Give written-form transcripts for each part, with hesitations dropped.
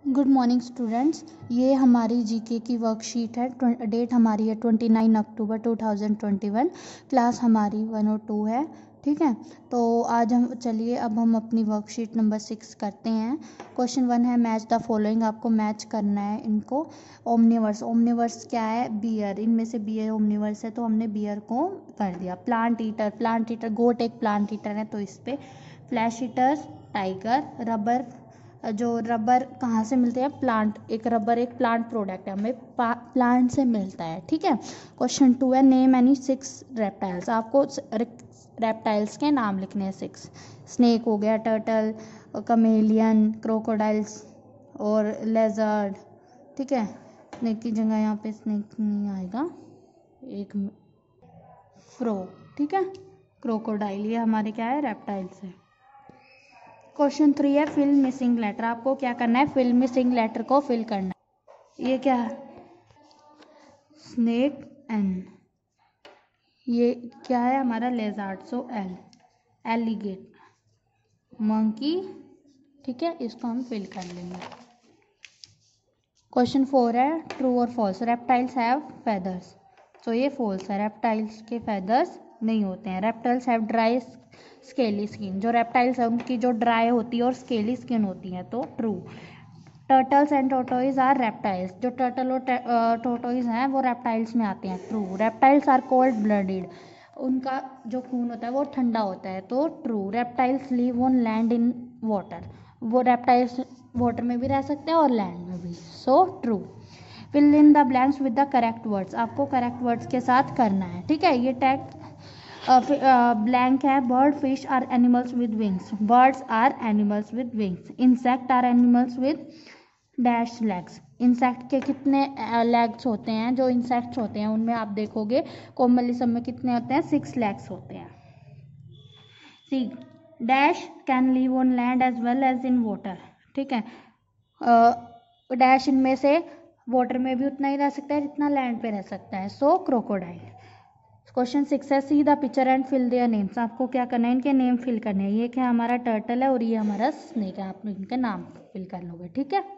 Good morning students. ये हमारी GK की वर्कशीट है। डेट हमारी है 29 अक्टूबर 2021। क्लास हमारी 102 है। ठीक है, तो आज अब हम अपनी वर्कशीट नंबर 6 करते हैं। क्वेश्चन 1 है मैच द फॉलोइंग। आपको मैच करना है इनको। ओमनिवर्स क्या है? बियर। इनमें से बियर ओमनिवर्स है, तो हमने बियर को कर दिया। प्लांट ईटर गोट एक प्लांट ईटर है, तो इस पर फ्लैश ईटर टाइगर। रबर कहाँ से मिलते हैं? प्लांट। रबर एक प्लांट प्रोडक्ट है, हमें प्लांट से मिलता है। ठीक है। क्वेश्चन 2 है नेम एनी 6 रेप्टाइल्स। आपको रेप्टाइल्स के नाम लिखने हैं 6। स्नेक हो गया, टर्टल, कमेलियन, क्रोकोडाइल्स और लेजर्ड। ठीक है, स्नेक की जगह यहाँ पे स्नेक नहीं आएगा, एक फ्रॉग। ठीक है, क्रोकोडाइल ये हमारे क्या है? रेप्टाइल्स है। क्वेश्चन 3 है फिल मिसिंग लेटर। आपको क्या करना है? फिल मिसिंग लेटर को फिल करना है। ये क्या है? Snake N. ये क्या है हमारा? Lizard, so L. Alligator, monkey. ठीक है, इसको हम फिल कर लेंगे। क्वेश्चन 4 है ट्रू और फॉल्स। Reptiles have feathers. तो ये फॉल्स है, रेप्टाइल्स के फेदर्स नहीं होते हैं। Reptiles have dry scaly skin. जो रेप्टाइल्स है उनकी जो ड्राई होती है और स्केली स्किन होती है, तो true. Turtles and tortoise are reptiles. जो टर्टल और टोटोइज हैं वो रेप्टाइल्स में आते हैं, true. Reptiles are cold blooded. उनका जो खून होता है वो ठंडा होता है, तो true. Reptiles live on land in water. वो रेप्टाइल्स वाटर में भी रह सकते हैं और लैंड में भी, so true. Fill in the blanks with the correct words. आपको करेक्ट वर्ड्स के साथ करना है। ठीक है, ये टैग ब्लैंक है। Bird fish are animals with wings. Birds are animals with wings. Insect are animals with dash legs. Insect के कितने लेग्स होते हैं? जो इंसेक्ट्स होते हैं उनमें आप देखोगे कॉमनली सब में कितने होते हैं? 6 लेग्स होते हैं। C dash can live on land as well as in water. ठीक है, डैश इनमें से वाटर में भी उतना ही रह सकता है जितना लैंड पे रह सकता है, सो क्रोकोडाइल। क्वेश्चन 6 है see the picture and fill their names. आपको क्या करना है? इनके नेम फिल करने हैं। ये क्या हमारा टर्टल है और ये हमारा स्नेक है। आप इनके नाम फिल कर लोगे। ठीक है,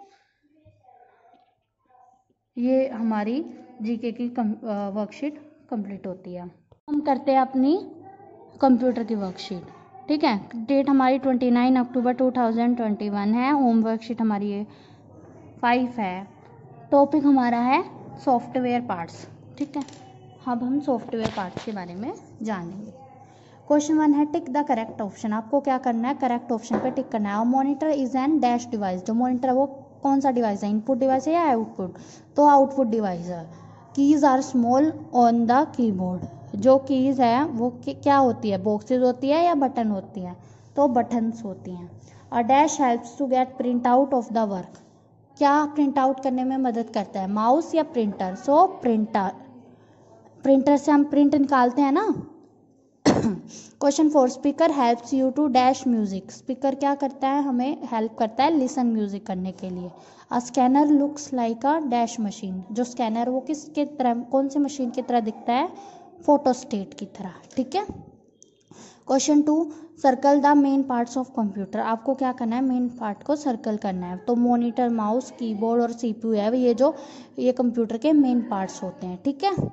ये हमारी जीके की वर्कशीट कंप्लीट होती है। हम करते हैं अपनी कंप्यूटर की वर्कशीट। ठीक है, डेट हमारी 29 अक्टूबर 2021 है। होम वर्कशीट हमारी ये 5 है। टॉपिक हमारा है सॉफ्टवेयर पार्ट्स। ठीक है, अब हम सॉफ्टवेयर पार्ट्स के बारे में जानेंगे। क्वेश्चन 1 है टिक द करेक्ट ऑप्शन। आपको क्या करना है? करेक्ट ऑप्शन पे टिक करना है। Monitor is an dash device. जो मॉनिटर है वो कौन सा डिवाइस है? इनपुट डिवाइस है या आउटपुट? तो आउटपुट डिवाइस है। Keys are small on the keyboard. जो कीज है वो क्या होती है? बॉक्सेस होती है या बटन होती है? तो बटन्स होती हैं। A dash helps to get print out of the work. क्या प्रिंट आउट करने में मदद करता है? माउस या प्रिंटर? सो प्रिंटर। प्रिंटर से हम प्रिंट निकालते हैं ना। Question 4 speaker helps you to dash music. Speaker क्या करता है? हमें हेल्प करता है लिसन म्यूजिक करने के लिए। A scanner looks like a dash machine. जो स्कैनर वो किसके तरह, कौन सी मशीन की तरह दिखता है? फोटोस्टेट की तरह। ठीक है। Question 2 circle the main parts of computer. आपको क्या करना है? मेन पार्ट को सर्कल करना है। तो मॉनिटर, माउस, कीबोर्ड और सीपीयू है, ये कंप्यूटर के मेन पार्ट्स होते हैं। ठीक है,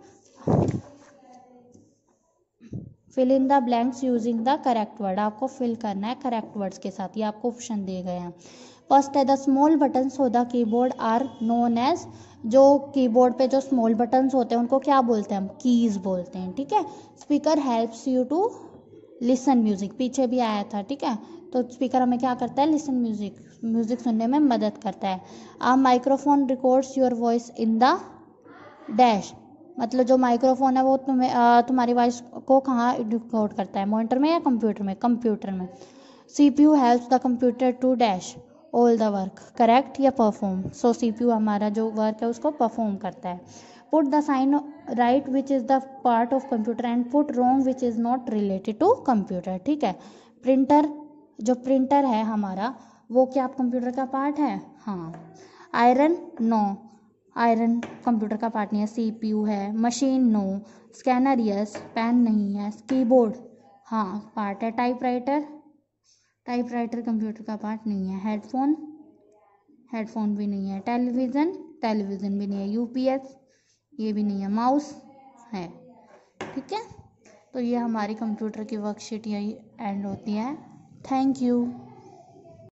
fill in the blanks using the correct word. आपको फिल करना है करेक्ट वर्ड्स के साथ। ये आपको ऑप्शन दिए गए हैं। फर्स्ट है the small buttons of the keyboard are known as. जो कीबोर्ड पे जो स्मॉल बटन्स होते हैं उनको क्या बोलते हैं? हम कीज बोलते हैं। ठीक है। Speaker helps you to listen music, पीछे भी आया था। ठीक है, तो स्पीकर हमें क्या करता है? लिसन म्यूजिक सुनने में मदद करता है। A microphone records your voice in the dash. मतलब जो माइक्रोफोन है वो तुम्हारी वॉइस को कहाँ रिकॉर्ड करता है? मॉनिटर में या कंप्यूटर में? कंप्यूटर में। CPU helps the computer to dash all the work. Correct या परफॉर्म? सो सीपीयू हमारा जो वर्क है उसको परफॉर्म करता है। Put the sign right which is the part of computer and put wrong which is not related to computer. ठीक है। Printer, जो प्रिंटर है हमारा वो क्या कंप्यूटर का पार्ट है? हाँ। आयरन, नो, आयरन कंप्यूटर का पार्ट नहीं है। सीपीयू है। Machine, no. Scanner, yes. Pen नहीं है। कीबोर्ड, हाँ पार्ट है। टाइपराइटर, टाइपराइटर कंप्यूटर का पार्ट नहीं है। हेडफोन, हेडफोन भी नहीं है। टेलीविज़न, टेलीविज़न भी नहीं है। यूपीएस, ये भी नहीं है। माउस है। ठीक है, तो ये हमारी कंप्यूटर की वर्कशीट यही एंड होती है। Thank you.